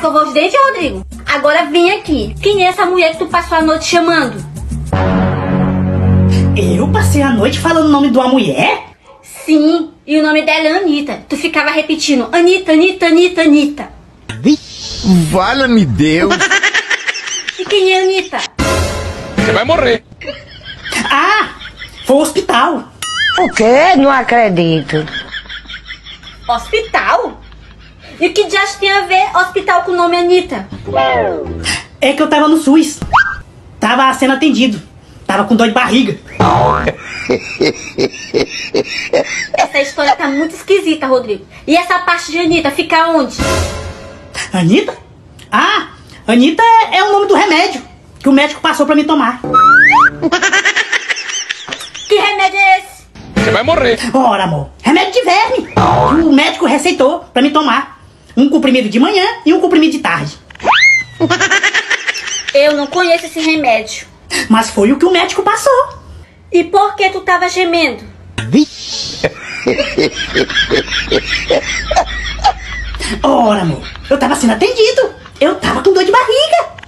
escovou os dentes, Rodrigo? Agora vem aqui. Quem é essa mulher que tu passou a noite chamando? Eu passei a noite falando o nome de uma mulher? Sim, e o nome dela é Anitta. Tu ficava repetindo Anitta, Anitta, Anitta, Anitta. Valha-me Deus. E quem é Anitta? Você vai morrer. Ah, foi o hospital. O quê? Não acredito. Hospital? E o que dias tem a ver hospital com o nome Anitta? É que eu tava no SUS. Tava sendo atendido. Tava com dor de barriga. Essa história tá muito esquisita, Rodrigo. E essa parte de Anitta fica onde? Anitta? Ah, Anitta é o nome do remédio que o médico passou pra me tomar. Que remédio é esse? Você vai morrer. Ora, amor, remédio de verme que o médico receitou pra me tomar. Um comprimido de manhã e um comprimido de tarde. Eu não conheço esse remédio. Mas foi o que o médico passou. E por que tu tava gemendo? Ora, amor, eu tava sendo atendido. Eu tava com dor de barriga.